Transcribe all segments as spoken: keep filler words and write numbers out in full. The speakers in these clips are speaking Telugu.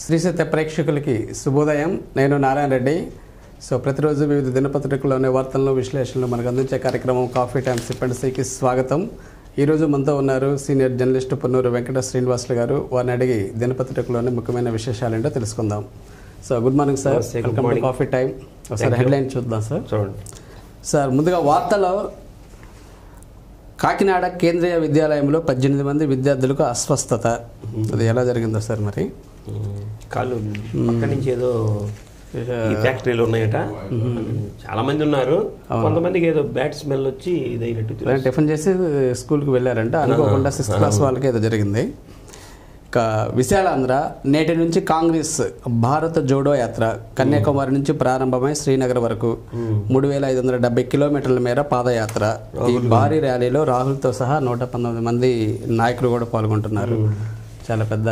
శ్రీ సత్య ప్రేక్షకులకి శుభోదయం. నేను నారాయణ రెడ్డి. సో ప్రతిరోజు వివిధ దినపత్రికల్లోని వార్తలను విశ్లేషణలు మనకు అందించే కార్యక్రమం కాఫీ టైమ్ సిప్ అండ్ సీకి స్వాగతం. ఈరోజు మనతో ఉన్నారు సీనియర్ జర్నలిస్ట్ పొన్నూరు వెంకట శ్రీనివాసులు గారు. వారిని అడిగి దినపత్రికలోని ముఖ్యమైన విశేషాలు ఏంటో తెలుసుకుందాం. So good morning sir, welcome to coffee time. ఒకసారి హెడ్లైన్ చూద్దాం సార్. చూడండి సార్, ముందుగా వార్తలో కాకినాడ కేంద్రీయ విద్యాలయంలో పద్దెనిమిది మంది విద్యార్థులకు అస్వస్థత. అది ఎలా జరిగిందో సార్? మరి కాళ్ళు పక్క నుంచి ఏదో ఫ్యాక్టరీలు ఉన్నాయట, చాలా మంది ఉన్నారు. కొంతమందికి ఏదో బ్యాడ్ స్మెల్ వచ్చి ఇదైనట్టు టిఫిన్ చేసి స్కూల్కి వెళ్ళారంట, అనుకోకుండా సిక్స్త్ క్లాస్ వాళ్ళకి ఏదో జరిగింది. ఇక విశాలాంధ్ర నేటి నుంచి కాంగ్రెస్ భారత జోడో యాత్ర కన్యాకుమారి నుంచి ప్రారంభమై శ్రీనగర్ వరకు మూడు వేల ఐదు వందల డెబ్బై కిలోమీటర్ల మేర పాదయాత్ర. ఈ భారీ ర్యాలీలో రాహుల్తో సహా నూట పంతొమ్మిది మంది నాయకులు కూడా పాల్గొంటున్నారు. చాలా పెద్ద.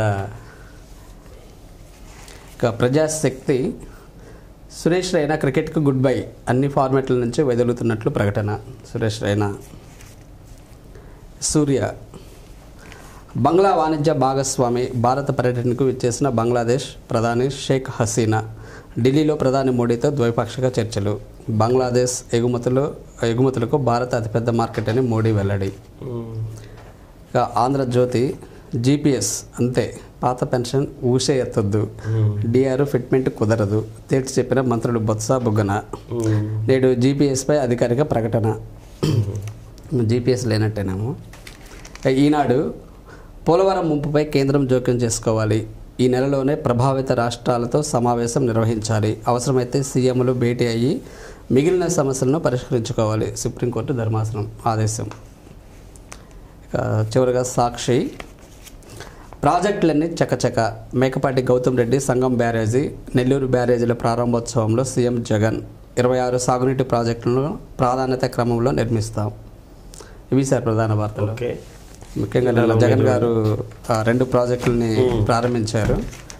ఇక ప్రజాశక్తి సురేష్ రైనా క్రికెట్కు గుడ్ బై, అన్ని ఫార్మాట్ల నుంచి వదులుతున్నట్లు ప్రకటన. సురేష్ రైనా. సూర్య బంగ్లా వాణిజ్య భాగస్వామి భారత పర్యటనకు విచ్చేసిన బంగ్లాదేశ్ ప్రధాని షేక్ హసీనా. ఢిల్లీలో ప్రధాని మోడీతో ద్వైపాక్షిక చర్చలు. బంగ్లాదేశ్ ఎగుమతులు ఎగుమతులకు భారత్ అతిపెద్ద మార్కెట్ అని మోడీ వెల్లడి. ఇక ఆంధ్రజ్యోతి జీపీఎస్ అంతే, పాత పెన్షన్ ఊసే ఎత్తొద్దు, డిఆర్ ఫిట్మెంట్ కుదరదు తేల్చి చెప్పిన మంత్రులు బొత్స బుగ్గన. నేడు జీపీఎస్పై అధికారిక ప్రకటన. జీపీఎస్ లేనట్టేనేమో. ఈనాడు పోలవరం ముంపుపై కేంద్రం జోక్యం చేసుకోవాలి, ఈ నెలలోనే ప్రభావిత రాష్ట్రాలతో సమావేశం నిర్వహించాలి, అవసరమైతే సీఎంలు భేటీ అయ్యి మిగిలిన సమస్యలను పరిష్కరించుకోవాలి, సుప్రీంకోర్టు ధర్మాసనం ఆదేశం. ఇక చివరిగా సాక్షి ప్రాజెక్టులన్నీ చకచక, మేకపాటి గౌతమ్ రెడ్డి సంగం బ్యారేజీ నెల్లూరు బ్యారేజీల ప్రారంభోత్సవంలో సీఎం జగన్. ఇరవై ఆరు సాగునీటి ప్రాజెక్టులను ప్రాధాన్యత క్రమంలో నిర్మిస్తాం. ఇవి సార్ ప్రధాన వార్తలు. ముఖ్యంగా నిన్న జగన్ గారు రెండు ప్రాజెక్టులని ప్రారంభించారు.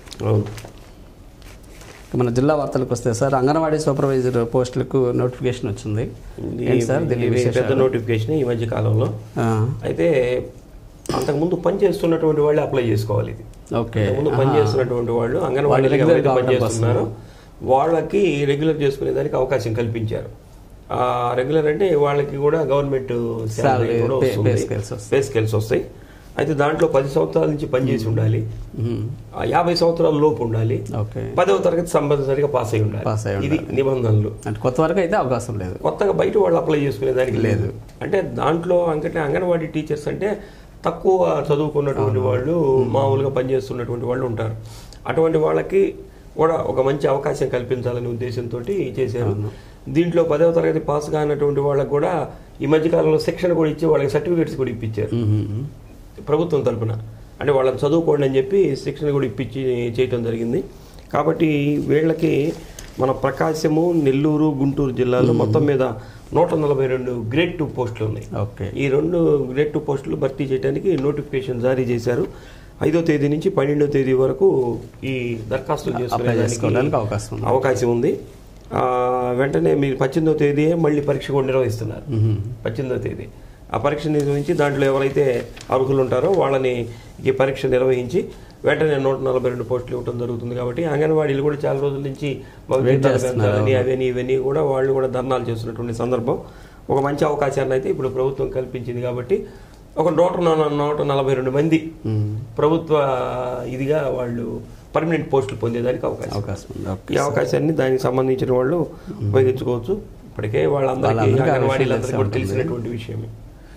మన జిల్లా వార్తలకు వస్తే సార్, అంగన్వాడీ సూపర్వైజర్ పోస్టులకు నోటిఫికేషన్ వచ్చింది సార్. పెద్ద నోటిఫికేషన్ ఈ మధ్య కాలంలో. అయితే అంతకుముందు పని చేస్తున్నటువంటి వాళ్ళు అప్లై చేసుకోవాలి. ఇది ఓకే, ముందు పని చేస్తున్నటువంటి వాళ్ళు అంగన్వాడీలో ఎవరైతే పని చేస్తున్నారో వాళ్ళకి రెగ్యులర్ చేసుకునే దానికి అవకాశం కల్పించారు. రెగ్యులర్ అంటే వాళ్ళకి కూడా గవర్నమెంట్ శాలరీ కూడా వస్తుంది, పే స్కేల్స్ వస్తాయి. అయితే దాంట్లో పది సంవత్సరాల నుంచి పనిచేసి ఉండాలి, యాభై సంవత్సరాల లోపు ఉండాలి, పదవ తరగతి సంబంధించిగా పాస్ అయి ఉండాలి. ఇది నిబంధనలు. కొత్త వరకు అయితే అవకాశం లేదు, కొత్తగా బయట వాళ్ళు అప్లై చేసుకునే దానికి లేదు. అంటే దాంట్లో అంటే అంగన్వాడీ టీచర్స్ అంటే తక్కువ చదువుకున్నటువంటి వాళ్ళు, మామూలుగా పనిచేస్తున్నటువంటి వాళ్ళు ఉంటారు. అటువంటి వాళ్ళకి కూడా ఒక మంచి అవకాశం కల్పించాలనే ఉద్దేశంతో చేశారు. దీంట్లో పదవ తరగతి పాస్ కానటువంటి వాళ్ళకి కూడా ఈ మధ్యకాలంలో శిక్షణ కూడా ఇచ్చి వాళ్ళకి సర్టిఫికేట్స్ కూడా ఇప్పించారు ప్రభుత్వం తరఫున. అంటే వాళ్ళని చదువుకోండి అని చెప్పి శిక్షణ కూడా ఇప్పించి చేయటం జరిగింది. కాబట్టి వీళ్ళకి మన ప్రకాశము, నెల్లూరు, గుంటూరు జిల్లాలో మొత్తం మీద నూట నలభై రెండు గ్రేడ్ టూ పోస్టులు ఉన్నాయి. ఈ రెండు గ్రేడ్ టూ పోస్టులు భర్తీ చేయడానికి నోటిఫికేషన్ జారీ చేశారు. ఐదో తేదీ నుంచి పన్నెండో తేదీ వరకు ఈ దరఖాస్తులు చేసుకోవడానికి అవకాశం ఉంది. వెంటనే మీరు పద్దెనిమిదో తేదీ మళ్ళీ పరీక్ష కూడా నిర్వహిస్తున్నారు. పద్దెనిమిదో తేదీ ఆ పరీక్ష నిర్వహించి దాంట్లో ఎవరైతే అర్హులు ఉంటారో వాళ్ళని ఈ పరీక్ష నిర్వహించి వెంటనే నూట నలభై రెండు పోస్టులు ఇవ్వడం జరుగుతుంది. కాబట్టి అంగన్వాడీలు కూడా చాలా రోజుల నుంచి పెంచాలని అవన్నీ ఇవన్నీ కూడా వాళ్ళు కూడా ధర్నాలు చేస్తున్నటువంటి సందర్భం. ఒక మంచి అవకాశాన్ని అయితే ఇప్పుడు ప్రభుత్వం కల్పించింది. కాబట్టి ఒక నూట నూట నలభై రెండు మంది ప్రభుత్వ ఇదిగా వాళ్ళు పర్మనెంట్ పోస్టులు పొందేదానికి అవకాశం. ఈ అవకాశాన్ని దానికి సంబంధించిన వాళ్ళు ఉపయోగించుకోవచ్చు. ఇప్పటికే వాళ్ళందరికీ అంగన్వాడీలందరికీ కూడా తెలిసినటువంటి విషయమే.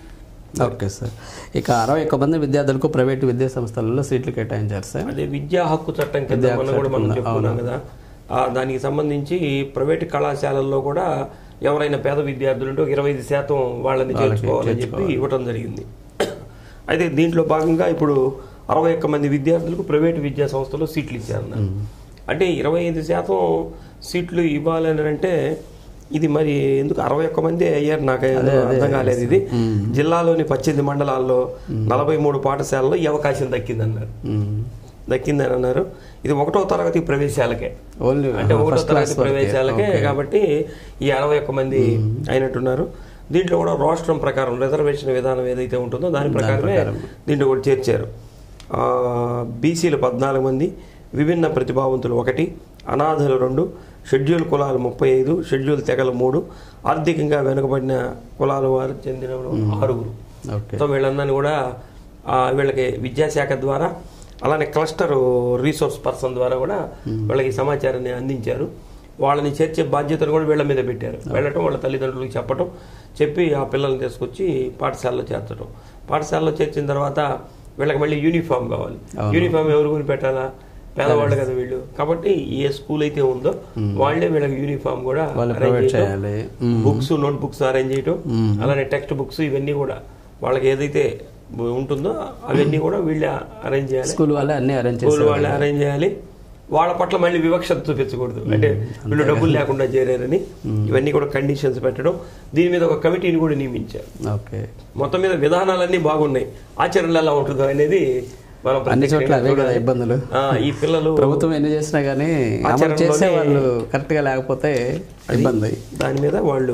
Okay sir. ఇక అరవై ఒక్క మంది విద్యార్థులకు ప్రైవేటు విద్యా సంస్థలలో సీట్లు కేటాయించారు సార్. అదే విద్యా హక్కు చట్టం కింద కూడా మనం చెప్పుకున్నాం కదా, దానికి సంబంధించి ప్రైవేటు కళాశాలల్లో కూడా ఎవరైనా పేద విద్యార్థులు ఉంటే ఒక ఇరవై ఐదు శాతం వాళ్ళని చేర్చుకోవాలని చెప్పి ఇవ్వటం జరిగింది. అయితే దీంట్లో భాగంగా ఇప్పుడు అరవై ఒక్క మంది విద్యార్థులకు ప్రైవేటు విద్యా సంస్థలో సీట్లు ఇచ్చారన్నారు. అంటే ఇరవై ఐదు శాతం సీట్లు ఇవ్వాలని అంటే ఇది మరి ఎందుకు అరవై ఒక్క మంది అయ్యారు నాకు అర్థం కాలేదు. ఇది జిల్లాలోని పద్దెనిమిది మండలాల్లో నలభై మూడు పాఠశాలలో ఈ అవకాశం దక్కిందన్నారు దక్కిందని అన్నారు. ఇది ఒకటో తరగతి ప్రవేశాలకే, అంటే ఒకటో తరగతి ప్రవేశాలకే. కాబట్టి ఈ అరవై ఒక్క మంది అయినట్టున్నారు. దీంట్లో కూడా రాష్ట్రం ప్రకారం రిజర్వేషన్ విధానం ఏదైతే ఉంటుందో దాని ప్రకారమే దీంట్లో కూడా చేర్చారు. బీసీలు పద్నాలుగు మంది, విభిన్న ప్రతిభావంతులు ఒకటి, అనాథలు రెండు, షెడ్యూల్ కులాలు ముప్పై ఐదు, షెడ్యూల్ తెగలు మూడు, ఆర్థికంగా వెనుకబడిన కులాల వారు చెందిన ఆరుగురు. సో వీళ్ళందరినీ కూడా వీళ్ళకి విద్యాశాఖ ద్వారా అలానే క్లస్టర్ రీసోర్స్ పర్సన్ ద్వారా కూడా వీళ్ళకి సమాచారాన్ని అందించారు. వాళ్ళని చేర్చే బాధ్యతను కూడా వీళ్ళ మీద పెట్టారు. వెళ్ళటం, వాళ్ళ తల్లిదండ్రులకు చెప్పటం, చెప్పి ఆ పిల్లల్ని తీసుకొచ్చి పాఠశాలలో చేర్చడం. పాఠశాలలో చేర్చిన తర్వాత వీళ్ళకి మళ్ళీ యూనిఫామ్ కావాలి. యూనిఫామ్ ఎవరు కొని పెట్టాలా? పేదవాళ్ళు కదా వీళ్ళు. కాబట్టి ఏ స్కూల్ అయితే ఉందో వాళ్ళే వీళ్ళకి యూనిఫామ్ కూడా అరేంజ్ చేయడం, బుక్స్ నోట్ బుక్స్ అరేంజ్ చేయటం, అలానే టెక్స్ట్ బుక్స్ ఇవన్నీ కూడా వాళ్ళకి ఏదైతే ఉంటుందో అవన్నీ కూడా వీళ్ళే అరేంజ్ చేయాలి. స్కూల్ వాళ్ళే అన్ని అరేంజ్ స్కూల్ వాళ్ళే అరేంజ్ చేయాలి. వాళ్ళ పట్ల మళ్ళీ వివక్షత చూపించకూడదు. అంటే వీళ్ళు డబ్బులు లేకుండా చేరారని ఇవన్నీ కూడా కండిషన్స్ పెట్టడం. దీని మీద ఒక కమిటీని కూడా నియమించారు. మొత్తం మీద విధానాలన్నీ బాగున్నాయి. ఆచరణలో ఎలా ఉంటుందో అనేది అన్ని చోట్ల అవే కదా ఇబ్బందులు. ఈ పిల్లలు ప్రభుత్వం ఎన్ని చేసినా కానీ చేసే వాళ్ళు కరెక్ట్ గా లేకపోతే ఇబ్బంది. దాని మీద వాళ్ళు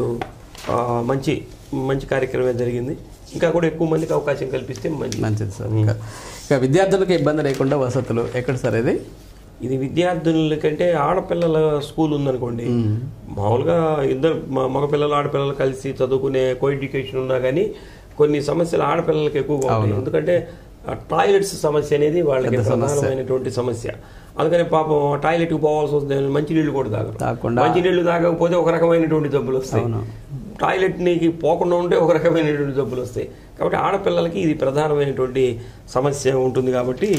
మంచి మంచి కార్యక్రమం జరిగింది. ఇంకా కూడా ఎక్కువ మందికి అవకాశం కల్పిస్తే మంచిది సార్. ఇంకా విద్యార్థులకు ఇబ్బంది లేకుండా వసతులు ఎక్కడ సార్? ఇది ఇది విద్యార్థుల కంటే ఆడపిల్లల స్కూల్ ఉందనుకోండి, మామూలుగా ఇద్దరు మగపిల్లలు ఆడపిల్లలు కలిసి చదువుకునే కో ఎడ్యుకేషన్ ఉన్నా కానీ కొన్ని సమస్యలు ఆడపిల్లలకి ఎక్కువగా ఉంటాయి. ఎందుకంటే టాయిలెట్స్ సమస్య అనేది వాళ్ళకి ప్రధానమైనటువంటి సమస్య. అందుకని పాపం టాయిలెట్కి పోవాల్సి వస్తుంది. మంచినీళ్ళు కూడా తాగరు. మంచినీళ్ళు తాగకపోతే ఒక రకమైనటువంటి జబ్బులు వస్తాయి. టాయిలెట్ నీకు పోకుండా ఉంటే ఒక రకమైనటువంటి జబ్బులు వస్తాయి. కాబట్టి ఆడపిల్లలకి ఇది ప్రధానమైనటువంటి సమస్య ఉంటుంది. కాబట్టి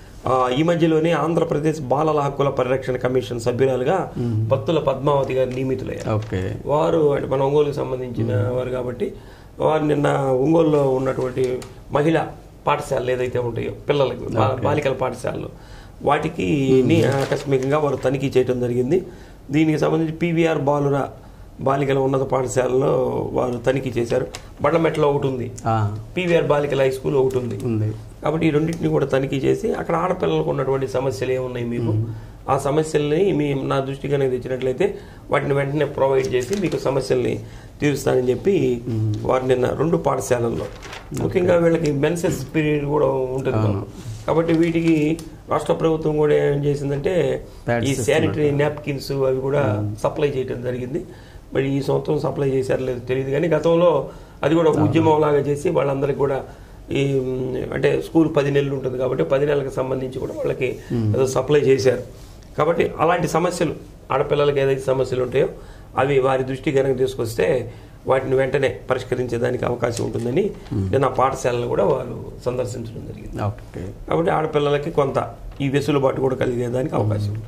ఈ మధ్యలోనే ఆంధ్రప్రదేశ్ బాలల హక్కుల పరిరక్షణ కమిషన్ సభ్యురాలుగా భక్తుల పద్మావతి గారు నియమితులయ్యారు. వారు అంటే మన ఒంగోలుకు సంబంధించిన వారు కాబట్టి వారు నిన్న ఒంగోలులో ఉన్నటువంటి మహిళా పాఠశాలలు ఏదైతే ఉంటాయో పిల్లలకు బాలికల పాఠశాలలు వాటికి ఆకస్మికంగా వారు తనిఖీ చేయడం జరిగింది. దీనికి సంబంధించి పీవీఆర్ బాలుర బాలికల ఉన్నత పాఠశాలలో వారు తనిఖీ చేశారు. బండ్లమెట్లో ఒకటి ఉంది, పీవీఆర్ బాలికల హై స్కూల్ ఒకటి ఉంది. కాబట్టి ఈ రెండింటిని కూడా తనిఖీ చేసి అక్కడ ఆడపిల్లలకు ఉన్నటువంటి సమస్యలు ఏమున్నాయి మీకు, ఆ సమస్యల్ని మీ నా దృష్టి కనుక తెచ్చినట్లయితే వాటిని వెంటనే ప్రొవైడ్ చేసి మీకు సమస్యల్ని తీరుస్తానని చెప్పి వారు నిన్న రెండు పాఠశాలల్లో, ముఖ్యంగా వీళ్ళకి మెన్సెస్ పీరియడ్ కూడా ఉంటుంది కాబట్టి వీటికి రాష్ట్ర ప్రభుత్వం కూడా ఏం చేసిందంటే ఈ శానిటరీ నాప్కిన్స్ అవి కూడా సప్లై చేయడం జరిగింది. మరి ఈ సంవత్సరం సప్లై చేశారు లేదు తెలియదు కానీ గతంలో అది కూడా ఉద్యమం లాగా చేసి వాళ్ళందరికీ కూడా ఈ అంటే స్కూల్ పది నెలలు ఉంటుంది కాబట్టి పది నెలలకు సంబంధించి కూడా వాళ్ళకి ఏదో సప్లై చేశారు. కాబట్టి అలాంటి సమస్యలు ఆడపిల్లలకి ఏదైతే సమస్యలు ఉంటాయో అవి వారి దృష్టి కనుక తీసుకొస్తే వాటిని వెంటనే పరిష్కరించేదానికి అవకాశం ఉంటుందని నేను ఆ పాఠశాలను కూడా వారు సందర్శించడం జరిగింది. కాబట్టి ఆడపిల్లలకి కొంత ఈ వెసులుబాటు కూడా కలిగేదానికి అవకాశం ఉంటుంది.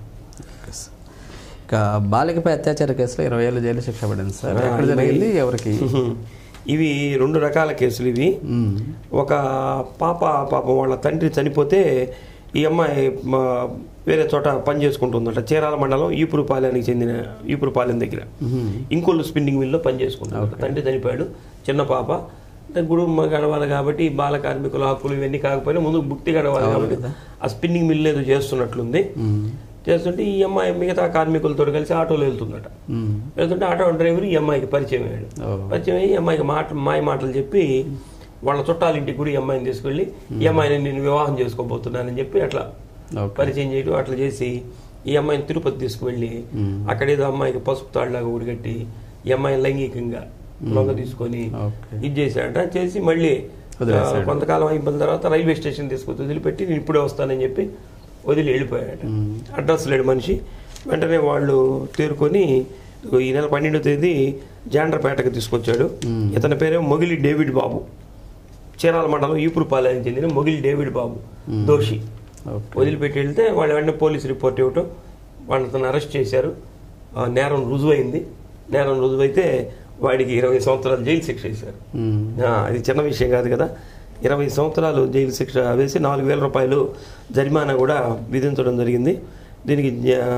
ఇక బాలికపై అత్యాచార కేసులో ఇరవై ఏళ్ళు జైలు శిక్ష పడింది సార్. ఎక్కడ జరిగింది, ఎవరికి? ఇవి రెండు రకాల కేసులు. ఇవి ఒక పాప పాప వాళ్ళ తండ్రి చనిపోతే ఈ అమ్మాయి వేరే చోట పని చేసుకుంటుందట. చీరాల మండలం ఈపురుపాలెనికి చెందిన ఈపురుపాలెం దగ్గర ఇంకొల్లు స్పిన్నింగ్ మిల్లో పని చేసుకుంటారు. తండ్రి చనిపోయాడు, చిన్న పాప. గుడుంబ గడవాలి కాబట్టి బాల కార్మికుల హక్కులు ఇవన్నీ కాకపోయినా ముందు భుక్తి గడవాలి కాబట్టి ఆ స్పిన్నింగ్ మిల్ ఏదో చేస్తున్నట్లుంది. చేస్తుంటే ఈ అమ్మాయి మిగతా కార్మికులతో కలిసి ఆటోలో వెళ్తుందట. వెళ్తుంటే ఆటో డ్రైవర్ ఈ అమ్మాయికి పరిచయం అయ్యాడు. పరిచయం అయ్యి ఈ అమ్మాయికి మాట మాయ మాటలు చెప్పి వాళ్ళ చుట్టాలింటికి కూడా ఈ అమ్మాయిని తీసుకెళ్ళి ఈ అమ్మాయిని నేను వివాహం చేసుకోబోతున్నానని చెప్పి అట్లా పరిచయం చేయడం. అట్లా చేసి ఈ అమ్మాయిని తిరుపతి తీసుకువెళ్ళి అక్కడేదో అమ్మాయికి పసుపు తాడులాగా ఉడిగట్టి ఈ అమ్మాయిని లైంగికంగా లొంగ తీసుకొని ఇది చేశాడట. చేసి మళ్ళీ కొంతకాలం అయిపోయిన తర్వాత రైల్వే స్టేషన్ తీసుకొచ్చి వదిలిపెట్టి నేను ఇప్పుడే వస్తానని చెప్పి వదిలి వెళ్ళిపోయాడట. అడ్రస్ లేడు మనిషి. వెంటనే వాళ్ళు తేరుకొని ఈ నెల పన్నెండో తేదీ జాండ్రపేటకు తీసుకొచ్చాడు. ఇతని పేరే మొగిలి డేవిడ్ బాబు, చీరాల మండలం ఈపురుపాలెనికి చెందిన మొగిలి డేవిడ్ బాబు దోషి. వదిలిపెట్టి వెళ్తే వాళ్ళు వెంటనే పోలీసు రిపోర్ట్ ఇవ్వటం, వాళ్ళు అతను అరెస్ట్ చేశారు. నేరం రుజువైంది. నేరం రుజువైతే వాడికి ఇరవై సంవత్సరాలు జైలు శిక్ష వేశారు. అది చిన్న విషయం కాదు కదా. ఇరవై సంవత్సరాలు జైలు శిక్ష వేసి నాలుగు వేల రూపాయలు జరిమానా కూడా విధించడం జరిగింది. దీనికి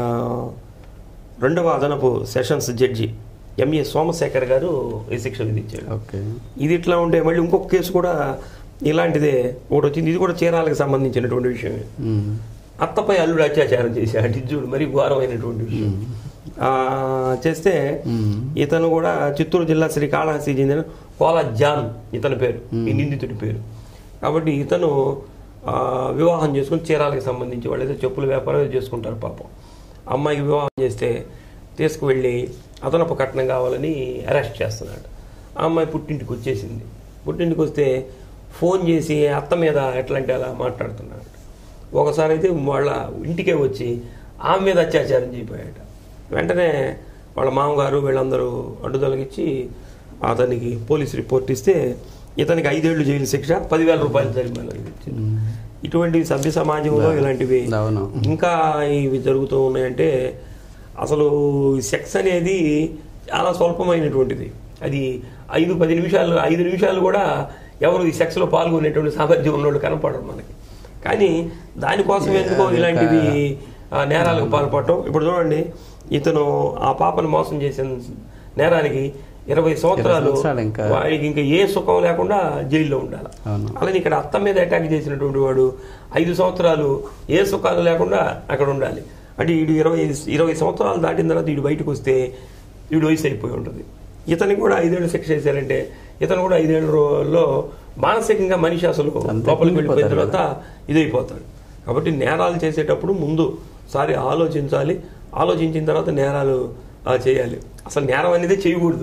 రెండవ అదనపు సెషన్స్ జడ్జి ఎంఏ సోమశేఖర్ గారు ఈ శిక్ష విధించాడు. ఇది ఇట్లా ఉంటే మళ్ళీ ఇంకొక కేసు కూడా ఇలాంటిదే ఒకటి వచ్చింది. ఇది కూడా చీరాలకు సంబంధించినటువంటి విషయమే. అత్తపై అల్లుడు అత్యాచారం చేశాడు. ఇది చూడు మరి ఘోరమైనటువంటి విషయం. చేస్తే ఇతను కూడా చిత్తూరు జిల్లా శ్రీకాళహస్తి చెందిన కోలా జాన్ ఇతని పేరు, ఈ నిందితుడి పేరు. కాబట్టి ఇతను వివాహం చేసుకుని చీరాలకు సంబంధించి వాళ్ళు ఏదో చెప్పుల వ్యాపారం ఏదో చేసుకుంటారు పాపం. అమ్మాయికి వివాహం చేస్తే తీసుకువెళ్ళి అదనపు కట్నం కావాలని అరెస్ట్ చేస్తున్నాడు. ఆ అమ్మాయి పుట్టింటికి వచ్చేసింది. పుట్టింటికి వస్తే ఫోన్ చేసి అత్త మీద ఎట్లాంటి అలా మాట్లాడుతున్నాడు. ఒకసారి అయితే వాళ్ళ ఇంటికే వచ్చి ఆమె మీద అత్యాచారం చేయిపోయాడు. వెంటనే వాళ్ళ మామగారు వీళ్ళందరూ అడ్డుదలగిచ్చి అతనికి పోలీస్ రిపోర్ట్ ఇస్తే ఇతనికి ఐదేళ్లు జైలు శిక్ష, పదివేల రూపాయలు జరిమానా ఇచ్చింది. ఇటువంటి సభ్య సమాజంలో ఇలాంటివి ఇంకా ఇవి జరుగుతూ ఉన్నాయంటే అసలు సెక్స్ అనేది చాలా స్వల్పమైనటువంటిది. అది ఐదు పది నిమిషాలు ఐదు నిమిషాలు కూడా ఎవరు ఈ సెక్స్లో పాల్గొనేటువంటి సామర్థ్యం ఉన్నోళ్ళు కనపడరు మనకి. కానీ దానికోసం ఎందుకో ఇలాంటివి నేరాలకు పాల్పడటం. ఇప్పుడు చూడండి, ఇతను ఆ పాపను మోసం చేసిన నేరానికి ఇరవై సంవత్సరాలు వాడికి ఇంకా ఏ సుఖం లేకుండా జైల్లో ఉండాలి. అలానే ఇక్కడ అత్త మీద అటాక్ చేసినటువంటి వాడు ఐదు సంవత్సరాలు ఏ సుఖాలు లేకుండా అక్కడ ఉండాలి. అంటే వీడు ఇరవై ఇరవై సంవత్సరాలు దాటిన తర్వాత వీడు బయటకు వస్తే వీడు వయసు అయిపోయి ఉంటుంది. ఇతనికి కూడా ఐదేళ్ళు శిక్ష చేశారంటే ఇతను కూడా ఐదేళ్ల రోజుల్లో మానసికంగా మనిషి అసలు లోపలికి వెళ్ళిపోయిన తర్వాత ఇదైపోతాడు. కాబట్టి నేరాలు చేసేటప్పుడు ముందు సారి ఆలోచించాలి. ఆలోచించిన తర్వాత నేరాలు చేయాలి. అసలు నేరం అనేది చేయకూడదు,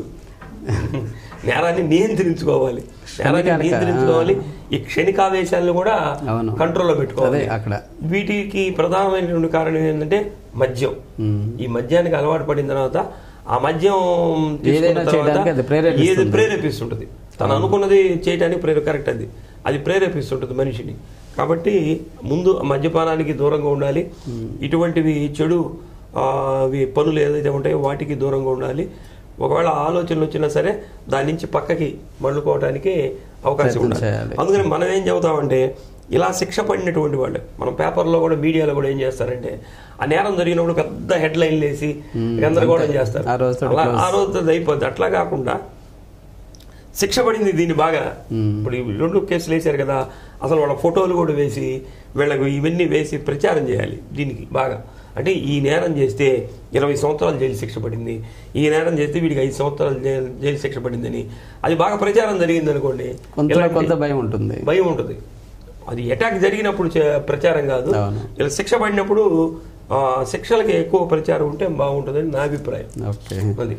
నేరాన్ని నియంత్రించుకోవాలి. నేరాన్ని నియంత్రించుకోవాలి. ఈ క్షణికావేశాలను కూడా కంట్రోల్లో పెట్టుకోవాలి. వీటికి ప్రధానమైనటువంటి కారణం ఏంటంటే మద్యం. ఈ మద్యానికి అలవాటు పడిన తర్వాత ఆ మద్యం తీసుకున్న తర్వాత ఏది ప్రేరేపిస్తుంటది, తను అనుకున్నది చేయడానికి ప్రేర కరెక్ట్ అది అది ప్రేరేపిస్తుంటుంది మనిషిని. కాబట్టి ముందు మద్యపానానికి దూరంగా ఉండాలి. ఇటువంటివి చెడు పనులు ఏదైతే ఉంటాయో వాటికి దూరంగా ఉండాలి. ఒకవేళ ఆలోచనలు వచ్చినా సరే దాని నుంచి పక్కకి మళ్ళుకోవడానికి అవకాశం ఉండాలి. అందుకని మనం ఏం చెబుతామంటే ఇలా శిక్ష పడినటువంటి వాళ్ళు మనం పేపర్లో కూడా మీడియాలో కూడా ఏం చేస్తారంటే ఆ నేరం జరిగినప్పుడు పెద్ద హెడ్ లైన్లు వేసి గందరగోళం చేస్తారు. ఆ రోజు అయిపోద్ది. అట్లా కాకుండా శిక్ష పడింది దీన్ని బాగా ఇప్పుడు రెండు కేసులు వేశారు కదా, అసలు వాళ్ళ ఫోటోలు కూడా వేసి వీళ్ళకు ఇవన్నీ వేసి ప్రచారం చేయాలి దీనికి బాగా. అంటే ఈ నేరం చేస్తే ఇరవై సంవత్సరాలు జైలు శిక్ష పడింది, ఈ నేరం చేస్తే వీడికి ఐదు సంవత్సరాలు జైలు శిక్ష పడిందని అది బాగా ప్రచారం జరిగింది అనుకోండి, కొంత భయం ఉంటుంది భయం ఉంటుంది. అది అటాక్ జరిగినప్పుడు ప్రచారం కాదు, ఇలా శిక్ష పడినప్పుడు శిక్షలకి ఎక్కువ ప్రచారం ఉంటే బాగుంటుందని నా అభిప్రాయం. అది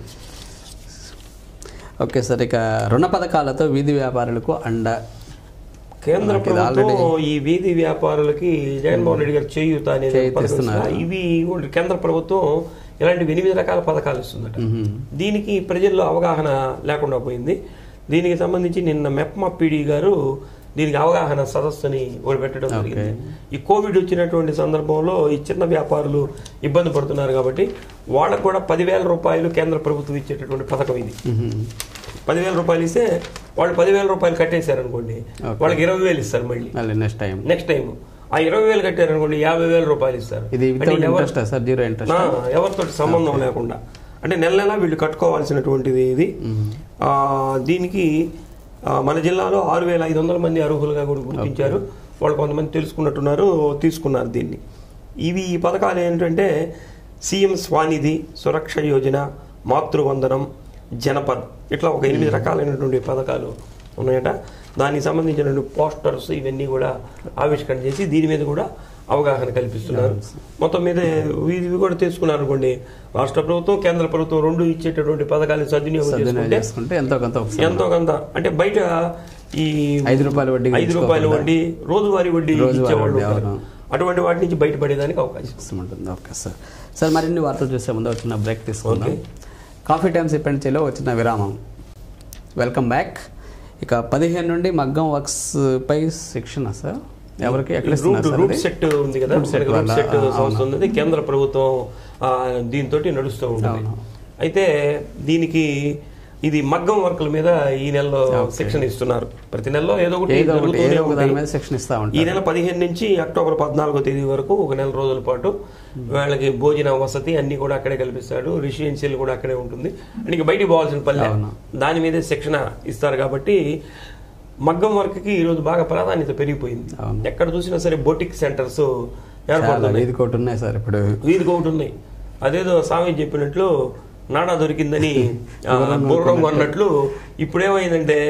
ఓకే సార్. ఇక రుణ పథకాలతో వీధి వ్యాపారులకు అండ. కేంద్ర ప్రభుత్వం ఈ వీధి వ్యాపారులకి జగన్మోహన్ రెడ్డి గారు చేయూత అనేది ఇవి కేంద్ర ప్రభుత్వం ఇలాంటి ఎనిమిది రకాల పథకాలు ఇస్తుందట. దీనికి ప్రజల్లో అవగాహన లేకుండా పోయింది. దీనికి సంబంధించి నిన్న మెప్మా పీడీ గారు దీనికి అవగాహన సదస్సుని ఒకటి పెట్టడం జరిగింది. ఈ కోవిడ్ వచ్చినటువంటి సందర్భంలో ఈ చిన్న వ్యాపారులు ఇబ్బంది పడుతున్నారు కాబట్టి వాళ్ళకు కూడా పదివేల రూపాయలు కేంద్ర ప్రభుత్వం ఇచ్చేటటువంటి పథకం ఇది. పదివేల రూపాయలు ఇస్తే వాళ్ళు పదివేల రూపాయలు కట్టేశారు అనుకోండి, వాళ్ళకి ఇరవై వేలు ఇస్తారు. మళ్ళీ నెక్స్ట్ టైం నెక్స్ట్ టైం ఆ ఇరవై వేలు కట్టారు అనుకోండి, యాభై వేల రూపాయలు ఇస్తారు. ఎవరితో సంబంధం లేకుండా. అంటే నెల నెల వీళ్ళు కట్టుకోవాల్సినటువంటిది ఇది. దీనికి మన జిల్లాలో ఆరు వేల ఐదు వందల మంది అర్హులుగా కూడా గుర్తించారు. వాళ్ళు కొంతమంది తెలుసుకున్నట్టున్నారు, తీసుకున్నారు దీన్ని. ఇవి ఈ పథకాలు ఏంటంటే సీఎం స్వానిధి, సురక్ష యోజన, మాతృవందనం, జనపద్, ఇట్లా ఒక ఎనిమిది రకాలైనటువంటి పథకాలు ఉన్నాయట. దానికి సంబంధించినటువంటి పోస్టర్స్ ఇవన్నీ కూడా ఆవిష్కరణ చేసి దీని మీద కూడా అవగాహన కల్పిస్తున్నారు. మొత్తం మీద ఇవి కూడా తీసుకున్నారు అనుకోండి, రాష్ట్ర ప్రభుత్వం కేంద్ర ప్రభుత్వం రెండు ఇచ్చేటటువంటి పథకాలను సద్వినియోగం చేసుకుంటే ఎంతో కొంత ఎంతో కొంత అంటే బయట ఈ ఐదు రూపాయల వడ్డీ ఐదు రూపాయల వడ్డీ రోజువారీ వడ్డీ ఇచ్చేవాళ్ళు అటువంటి వాటి నుంచి బయటపడేదానికి అవకాశం ఉంటుంది. Okay sir. సార్ మరిన్ని వార్తలు చూసే ముందు వచ్చిన బ్రేక్ తీసుకుందాం. కాఫీ టైమ్స్ ఇప్పటిలో వచ్చిన విరామం. Welcome back. ఇక పదిహేను నుండి మగ్గం వర్క్స్ పై శిక్షణ సార్ ఎవరికి రూట్ సెట్ ఉంది కదా, రూట్ సెట్ సంస్థ ఉంది, కేంద్ర ప్రభుత్వం దీంతో నడుస్తూ ఉంటుంది. అయితే దీనికి ఇది మగ్గం వర్కుల మీద ఈ నెలలో శిక్షణ ఇస్తున్నారు. ప్రతి నెలలో ఏదో ఒకటి ఈ నెల పదిహేను నుంచి అక్టోబర్ పద్నాలుగో తేదీ వరకు ఒక నెల రోజుల పాటు వాళ్ళకి భోజన వసతి అన్ని కూడా అక్కడే కల్పిస్తాడు. రెసిడెన్షియల్ కూడా అక్కడే ఉంటుంది. అంటే బయటికి పోవాల్సిన పల్లె దాని మీదే శిక్షణ ఇస్తారు. కాబట్టి మగ్గం వర్క్ కి ఈరోజు బాగా ప్రాధాన్యత పెరిగిపోయింది. ఎక్కడ చూసినా సరే బొటిక్ సెంటర్స్ ఏర్పడుతున్నాయి. వీధి కోటి ఉన్నాయి. అదేదో స్వామి చెప్పినట్లు నాడా దొరికిందని పూర్వం అన్నట్లు ఇప్పుడేమైందంటే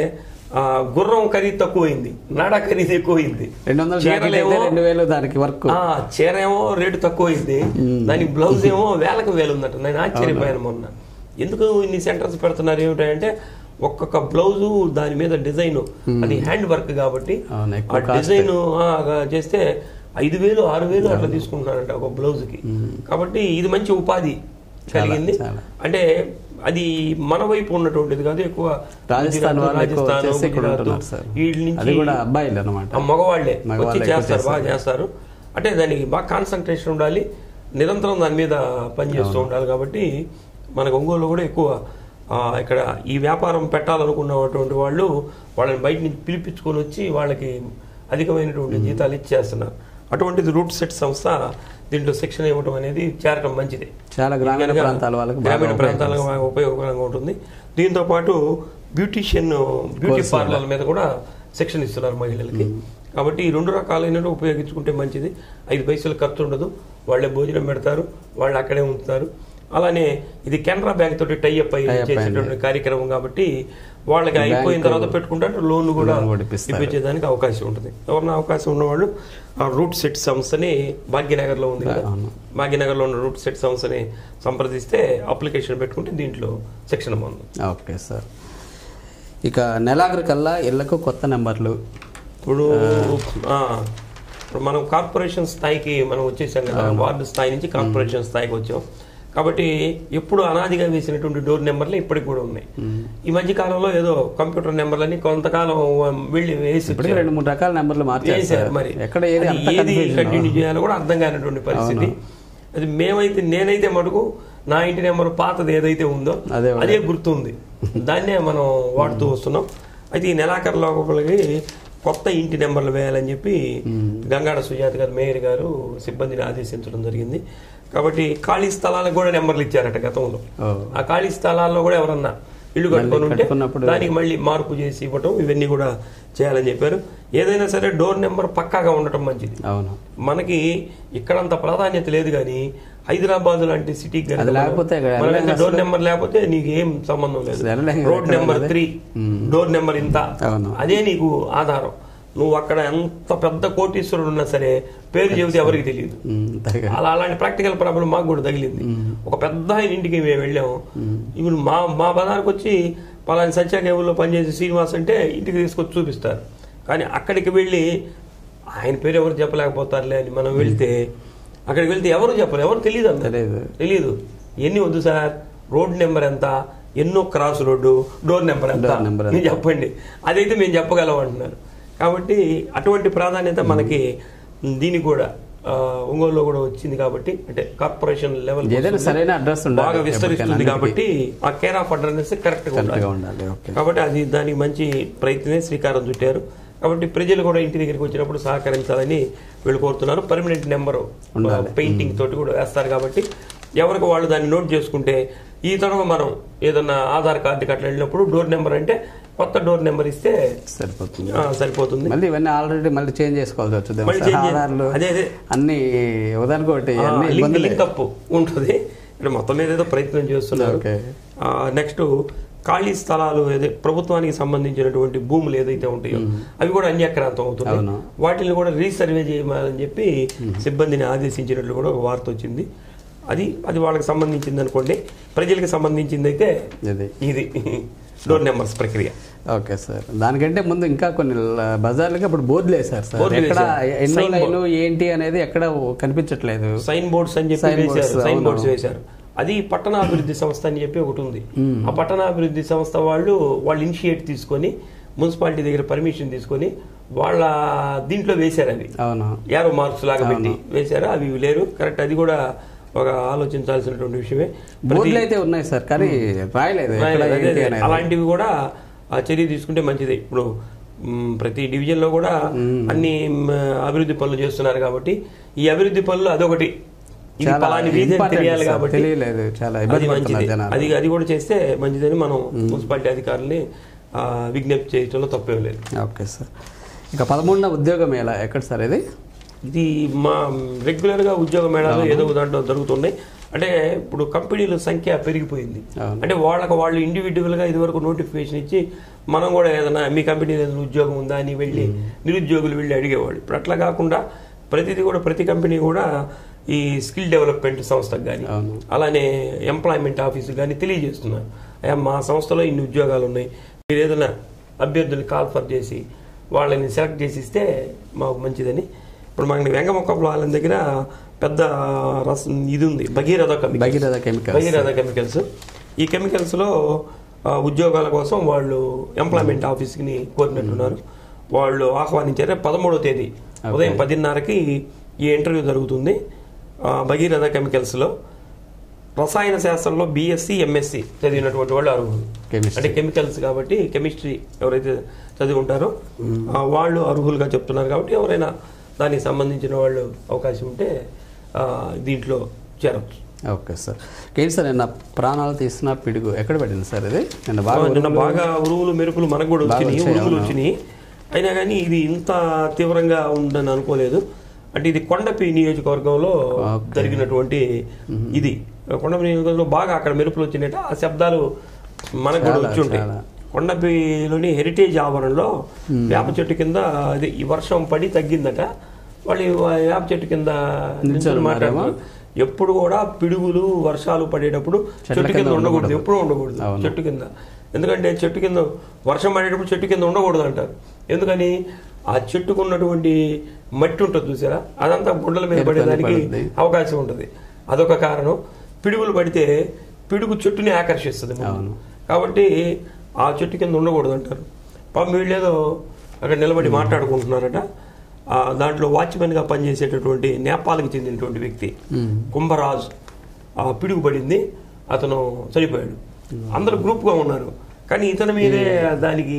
ఆ, గుర్రం ఖరీదు తక్కువైంది, నాడా ఖరీదు ఎక్కువైంది. రెండు వందల జాకెట్ అయితే రెండు వేలు దానికి వర్క్. చీర ఏమో రేటు తక్కువైంది, దానికి బ్లౌజ్ ఏమో వేలకు వేలు ఉందట. నేను ఆశ్చర్యపోయాను మొన్న. ఎందుకు ఇన్ని సెంటర్స్ పెడుతున్నారు ఏమిటంటే ఒక్కొక్క బ్లౌజు దాని మీద డిజైన్, అది హ్యాండ్ వర్క్ కాబట్టి ఆ డిజైన్ చేస్తే ఐదు వేలు ఆరు వేలు అట్లా తీసుకుంటున్నారంట ఒక బ్లౌజ్ కి. కాబట్టి ఇది మంచి ఉపాధి కలిగింది. అంటే అది మన వైపు ఉన్నటువంటిది కాదు, ఎక్కువ రాజస్థాన్ మగవాళ్లే వచ్చి చేస్తారు, బాగా చేస్తారు. అంటే దానికి బాగా కాన్సన్ట్రేషన్ ఉండాలి, నిరంతరం దాని మీద పనిచేస్తూ ఉండాలి. కాబట్టి మనకు ఒంగోలులో కూడా ఎక్కువ ఇక్కడ ఈ వ్యాపారం పెట్టాలనుకున్నటువంటి వాళ్ళు వాళ్ళని బయట నుంచి పిలిపించుకొని వచ్చి వాళ్ళకి అధికమైనటువంటి జీతాలు ఇచ్చేస్తున్నారు. అటువంటిది రూట్ సెట్ సంస్థ దీంట్లో శిక్షణ ఇవ్వడం అనేది చేరడం మంచిది. చాలా గ్రామీణ ప్రాంతాల వాళ్ళకి గ్రామీణ ప్రాంతాలకు ఉపయోగకరంగా ఉంటుంది. దీంతో పాటు బ్యూటీషియన్ బ్యూటీ పార్లర్ల మీద కూడా శిక్షణ ఇస్తున్నారు మహిళలకి. కాబట్టి ఈ రెండు రకాలైన ఉపయోగించుకుంటే మంచిది. ఐదు పైసలు ఖర్చు ఉండదు, వాళ్ళే భోజనం పెడతారు, వాళ్ళు అక్కడే ఉంచుతారు. అలానే ఇది కెనరా బ్యాంక్ తోటి టైఅప్ అయ్యి చేసేటువంటి కార్యక్రమం కాబట్టి వాళ్ళకి అయిపోయిన తర్వాత పెట్టుకుంటారు, లోన్ కూడా ఇప్పించేదానికి అవకాశం ఉంటుంది. ఎవరన్నా అవకాశం ఉన్నవాళ్ళు ఆ రూట్ సెట్ సంస్థని భాగ్యనగర్లో ఉంది కదా, భాగ్యనగర్లో ఉన్న రూట్ సెట్ సంస్థని సంప్రదిస్తే అప్లికేషన్ పెట్టుకుంటే దీంట్లో శిక్షణ పొందుతుంది. Okay sir. ఇక నెలాఖరు కల్లా ఇళ్లకు కొత్త నెంబర్లు. ఇప్పుడు ఇప్పుడు మనం కార్పొరేషన్ స్థాయికి మనం వచ్చేసాం కదా, వార్డు స్థాయి నుంచి కార్పొరేషన్ స్థాయికి వచ్చాం. కాబట్టి ఎప్పుడు అనాదిగా వేసినటువంటి డోర్ నెంబర్లు ఇప్పటికి కూడా ఉన్నాయి. ఈ మధ్య కాలంలో ఏదో కంప్యూటర్ నెంబర్లని కొంతకాలం వెళ్ళి వేసి రెండు మూడు రకాల నెంబర్లు మార్చేశారు. మరి ఏది కంటిన్యూ చేయాలో కూడా అర్థం కానటువంటి పరిస్థితి. అది మేమైతే నేనైతే మటుకు నా ఇంటి నెంబర్ పాతది ఏదైతే ఉందో అదే గుర్తుంది, దాన్నే మనం వాడుతూ వస్తున్నాం. అయితే ఈ నెలాఖరు లోపలికి కొత్త ఇంటి నెంబర్లు వేయాలని చెప్పి గంగాడ సుజాత గారు మేయర్ గారు సిబ్బందిని ఆదేశించడం జరిగింది. కాబట్టి ఖాళీ స్థలాలకు కూడా నెంబర్లు ఇచ్చారట గతంలో. ఆ ఖాళీ స్థలాల్లో కూడా ఎవరన్నా ఇల్లు కట్టుకొని ఉంటే దానికి మళ్ళీ మార్పు చేసి ఇవ్వటం, ఇవన్నీ కూడా చేయాలని చెప్పారు. ఏదైనా సరే డోర్ నెంబర్ పక్కాగా ఉండటం మంచిది. మనకి ఇక్కడంత ప్రాధాన్యత లేదు, కానీ హైదరాబాద్ లాంటి సిటీకి డోర్ నెంబర్ లేకపోతే నీకు ఏం సంబంధం లేదు. Road number three, door number ఇంత, అదే నీకు ఆధారం. నువ్వు అక్కడ ఎంత పెద్ద కోటీశ్వరుడు ఉన్నా సరే పేరు చెబితే ఎవరికి తెలియదు. అలా అలాంటి ప్రాక్టికల్ ప్రాబ్లం మాకు కూడా తగిలింది. ఒక పెద్ద ఆయన ఇంటికి మేము వెళ్ళాము. ఇప్పుడు మా మా బజార్కి వచ్చి పలాని సత్య కేబుల్లో పనిచేసే శ్రీనివాస్ అంటే ఇంటికి తీసుకొచ్చి చూపిస్తారు. కానీ అక్కడికి వెళ్ళి ఆయన పేరు ఎవరు చెప్పలేకపోతారులే అని మనం వెళ్తే అక్కడికి వెళ్తే ఎవరు చెప్పరు, ఎవరు తెలియదు, అంత తెలియదు. ఎన్ని వద్దు సార్, రోడ్ నెంబర్ ఎంత, ఎన్నో క్రాస్ రోడ్డు, డోర్ నెంబర్ ఎంత మీరు చెప్పండి, అదైతే మేము చెప్పగలం అంటున్నారు. కాబట్టి అటువంటి ప్రాధాన్యత మనకి దీనికి కూడా ఒంగోలులో కూడా వచ్చింది. కాబట్టి అంటే కార్పొరేషన్ లెవెల్ సరైన అడ్రస్ బాగా విస్తరిస్తుంది కాబట్టి ఆ కేర్ ఆఫ్ అడ్రస్ కరెక్ట్ గా ఉండాలి. కాబట్టి అది దానికి మంచి ప్రయత్నమే శ్రీకారం చుట్టారు. కాబట్టి ప్రజలు కూడా ఇంటి దగ్గరికి వచ్చినప్పుడు సహకరించాలని వీళ్ళు కోరుతున్నారు. పర్మనెంట్ నెంబర్ పెయింటింగ్ తోటి కూడా వేస్తారు. కాబట్టి ఎవరికి వాళ్ళు దాన్ని నోట్ చేసుకుంటే ఈ తడవ మనం ఏదన్నా ఆధార్ కార్డుకి అట్లా వెళ్ళినప్పుడు డోర్ నెంబర్ అంటే కొత్త డోర్ నెంబర్ ఇస్తే సరిపోతుంది సరిపోతుంది మళ్ళీ ఇవన్నీ ఆల్రెడీ మళ్ళీ చేంజ్ చేసుకోవాల్సి వచ్చింది. అదే అన్ని ఉదాహరణకి లింక్ అప్ ఉంటుంది. ఇక్కడ మొత్తం మీద ఏదో ప్రయత్నం చేస్తున్నారు. నెక్స్ట్ ఖాళీ స్థలాలు ఏదైతే ప్రభుత్వానికి సంబంధించినటువంటి భూములు ఏదైతే ఉంటాయో అవి కూడా అన్యాక్రాంతం అవుతుంది. వాటిని కూడా రీసర్వే చేయాలని చెప్పి సిబ్బందిని ఆదేశించినట్లు కూడా ఒక వార్త వచ్చింది. అది అది వాళ్ళకి సంబంధించింది అనుకోండి. ప్రజలకు సంబంధించింది అయితే ఇది డోర్ నెంబర్స్ ప్రక్రియ. Okay sir. దానికంటే ముందు ఇంకా కొన్ని బజార్లకి అప్పుడు బోర్డులు వేశారు సార్. ఎక్కడ ఎన్నో లైన్లు ఏంటి అనేది ఎక్కడ కనిపించట్లేదు. సైన్ బోర్డ్స్ అని చెప్పి వేశారు, సైన్ బోర్డ్స్ వేశారు. అది పట్టణాభివృద్ధి సంస్థ అని చెప్పి ఒకటి ఉంది. ఆ పట్టణాభివృద్ధి సంస్థ వాళ్ళు వాళ్ళు ఇనిషియేట్ తీసుకొని మున్సిపాలిటీ దగ్గర పర్మిషన్ తీసుకొని వాళ్ళ దీంట్లో వేశారు. అవి యారో మార్క్స్ లాగా పెట్టి వేశారు. అవి లేరు కరెక్ట్. అది కూడా ఒక ఆలోచించాల్సినటువంటి విషయమే. అయితే ఉన్నాయి సార్ కానీ రాయలేదు. అలాంటివి కూడా చర్య తీసుకుంటే మంచిది. ఇప్పుడు ప్రతి డివిజన్ లో కూడా అన్ని అభివృద్ధి పనులు చేస్తున్నారు కాబట్టి ఈ అభివృద్ధి పనులు అదొకటి తెలియాలి కాబట్టి అది మంచిది. అది అది కూడా చేస్తే మంచిదని మనం మున్సిపాలిటీ అధికారులని విజ్ఞప్తి చేయడంలో తప్పేం లేదు. Okay sir. ఇక పదమూడవ ఉద్యోగ మేళా ఎక్కడ సార్ ఇది? ఇది మా రెగ్యులర్ గా ఉద్యోగ మేళాలు ఏదో దాంట్లో జరుగుతున్నాయి. అంటే ఇప్పుడు కంపెనీల సంఖ్య పెరిగిపోయింది. అవును. అంటే వాళ్ళకి వాళ్ళు ఇండివిజువల్గా ఇదివరకు నోటిఫికేషన్ ఇచ్చి మనం కూడా ఏదైనా మీ కంపెనీలో ఏదైనా ఉద్యోగం ఉందా అని వెళ్ళి నిరుద్యోగులు వెళ్ళి అడిగేవాళ్ళు. ఇప్పుడు అట్లా కాకుండా ప్రతిదీ కూడా ప్రతి కంపెనీ కూడా ఈ స్కిల్ డెవలప్మెంట్ సంస్థకు కానీ అలానే ఎంప్లాయ్మెంట్ ఆఫీసు కానీ తెలియజేస్తున్నారు, అయ్యా మా సంస్థలో ఇన్ని ఉద్యోగాలు ఉన్నాయి, మీరు ఏదైనా అభ్యర్థులు కాల్ఫర్ చేసి వాళ్ళని సెలెక్ట్ చేసి ఇస్తే మాకు మంచిదని. ఇప్పుడు మనకి వెంగమొక్క వాళ్ళ దగ్గర పెద్ద రసం ఇది ఉంది, భగీరథ భగీరథ కెమికల్స్ భగీరథ కెమికల్స్. ఈ కెమికల్స్లో ఉద్యోగాల కోసం వాళ్ళు ఎంప్లాయ్మెంట్ ఆఫీస్కి కోరినట్టున్నారు. వాళ్ళు ఆహ్వానించారు. పదమూడవ తేదీ ఉదయం పదిన్నరకి ఈ ఇంటర్వ్యూ జరుగుతుంది. భగీరథ కెమికల్స్లో రసాయన శాస్త్రంలో బీఎస్సీ ఎంఎస్సీ చదివినటువంటి వాళ్ళు అర్హులు. అంటే కెమికల్స్ కాబట్టి కెమిస్ట్రీ ఎవరైతే చదివి ఉంటారో వాళ్ళు అర్హులుగా చెప్తున్నారు. కాబట్టి ఎవరైనా దానికి సంబంధించిన వాళ్ళు అవకాశం ఉంటే దీంట్లో చేరవచ్చు. Okay sir. ఏంటి సార్ నిన్న ప్రాణాలు తీసిన పిడుగు ఎక్కడ పడింది సార్? ఇది నిన్న బాగా నిన్న బాగా ఉరువులు మెరుపులు మనకు కూడా వచ్చినాయి, ఉరువులు వచ్చినాయి. అయినా కానీ ఇది ఇంత తీవ్రంగా ఉందని అనుకోలేదు. అంటే ఇది కొండపి నియోజకవర్గంలో జరిగినటువంటి ఇది. కొండపి నియోజకవర్గంలో బాగా అక్కడ మెరుపులు వచ్చినట్టు ఆ శబ్దాలు మనకు కూడా వచ్చి ఉంటాయి. కొండపిలోని హెరిటేజ్ ఆవరణలో వేప చెట్టు కింద అది ఈ వర్షం పడి తగ్గిందట. వాళ్ళు వేప చెట్టు కింద మాట్లాడుతున్నారు. ఎప్పుడు కూడా పిడుగులు వర్షాలు పడేటప్పుడు చెట్టు కింద ఉండకూడదు, ఎప్పుడూ ఉండకూడదు చెట్టు కింద. ఎందుకంటే చెట్టు కింద వర్షం పడేటప్పుడు చెట్టు కింద ఉండకూడదు అంటారు. ఎందుకని ఆ చెట్టుకు ఉన్నటువంటి మట్టి ఉంటుంది చూసారా, అదంతా గుండెల మీద పడేదానికి అవకాశం ఉంటుంది. అదొక కారణం. పిడుగులు పడితే పిడుగు చెట్టుని ఆకర్షిస్తుంది కాబట్టి ఆ చెట్టు కింద ఉండకూడదు అంటారు. పాపం వీళ్ళేదో అక్కడ నిలబడి మాట్లాడుకుంటున్నారట. దాంట్లో వాచ్మెన్గా పనిచేసేటటువంటి నేపాల్కి చెందినటువంటి వ్యక్తి కుంభరాజ్ ఆ పిడుగు పడింది, అతను చనిపోయాడు. అందరూ గ్రూప్గా ఉన్నారు కానీ ఇతని మీదే దానికి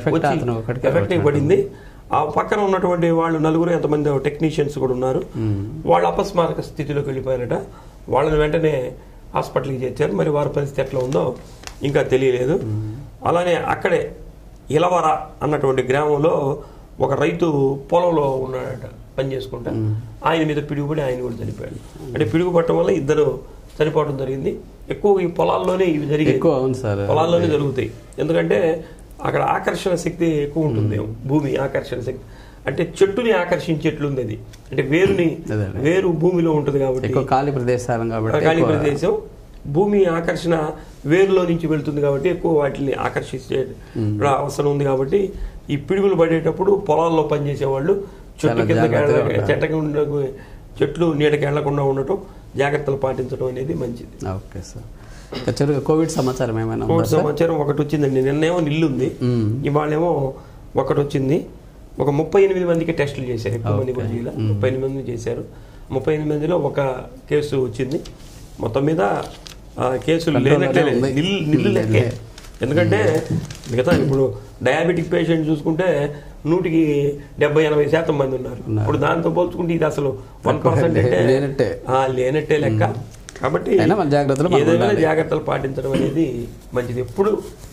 ఎఫెక్ట్ పడింది. ఆ పక్కన ఉన్నటువంటి వాళ్ళు నలుగురు ఎంతమంది టెక్నీషియన్స్ కూడా ఉన్నారు. వాళ్ళు అపస్మారక స్థితిలోకి వెళ్ళిపోయారట. వాళ్ళని వెంటనే హాస్పిటల్కి చేర్చారు. మరి వారి పరిస్థితి ఎట్లా ఉందో ఇంకా తెలియలేదు. అలానే అక్కడే ఇలవర అన్నటువంటి గ్రామంలో ఒక రైతు పొలంలో ఉన్నాడట పని చేసుకుంటా, ఆయన మీద పిడుగుపడి ఆయన కూడా చనిపోయాడు. అంటే పిడుగు పట్టడం వల్ల ఇద్దరు చనిపోవడం జరిగింది. ఎక్కువ ఈ పొలాల్లోనే ఇవి జరిగాయి, పొలాల్లోనే జరుగుతాయి. ఎందుకంటే అక్కడ ఆకర్షణ శక్తి ఎక్కువ ఉంటుంది, భూమి ఆకర్షణ శక్తి. అంటే చెట్టుని ఆకర్షించేట్లుంది అది. అంటే వేరుని వేరు భూమిలో ఉంటుంది కాబట్టి ఖాళీ ప్రదేశాలు కాబట్టి ఖాళీ ప్రదేశం భూమి ఆకర్షణ వేరులో నుంచి వెళ్తుంది కాబట్టి ఎక్కువ వాటిని ఆకర్షించే అవసరం ఉంది. కాబట్టి ఈ పిడుగులు పడేటప్పుడు పొలాల్లో పనిచేసే వాళ్ళు చెట్టు కింద చెట్ట చెట్లు నీడకి వెళ్లకుండా ఉండటం, జాగ్రత్తలు పాటించడం అనేది మంచిది. Okay sir. కోవిడ్ సమాచారం ఏమైనా? కోవిడ్ సమాచారం ఒకటి వచ్చిందండి. నిన్నేమో నిల్లు ఉంది, ఇవాళేమో ఒకటి వచ్చింది. ఒక ముప్పై ఎనిమిది మందికి టెస్టులు చేశారు. ఎక్కువ మంది కూడా చేయాలి, ముప్పై ఎనిమిది మంది చేశారు. ముప్పై ఎనిమిది మందిలో ఒక కేసు వచ్చింది. మొత్తం మీద కేసులు లేనట్లే, నిల్లు నిల్లు లెక్కే. ఎందుకంటే మిగతా ఇప్పుడు డయాబెటిక్ పేషెంట్ చూసుకుంటే నూటికి డెబ్బై ఎనభై శాతం మంది ఉన్నారు. ఇప్పుడు దాంతో పోల్చుకుంటే ఇది అసలు వన్ పర్సెంట్ అంటే లేనట్టే లెక్క. కాబట్టి ఏదైనా జాగ్రత్తలు పాటించడం అనేది మంచిది. ఎప్పుడు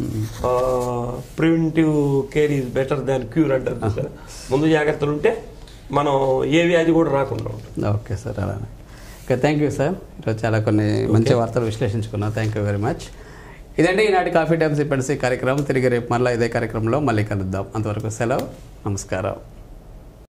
preventive care is better than cure అంటారు సార్. ముందు జాగ్రత్తలు ఉంటే మనం ఏ వ్యాధి కూడా రాకుండా ఉంటుంది. ఓకే సార్, అలానే. Okay, thank you sir. ఈరోజు చాలా కొన్ని మంచి వార్తలు విశ్లేషించుకున్నాం. Thank you very much. ఇదండి ఈనాటి కాఫీ టైమ్స్ ఇప్పటిసీ కార్యక్రమం. తిరిగి రేపు మళ్ళీ ఇదే కార్యక్రమంలో మళ్ళీ కలుద్దాం. అంతవరకు సెలవు, నమస్కారం.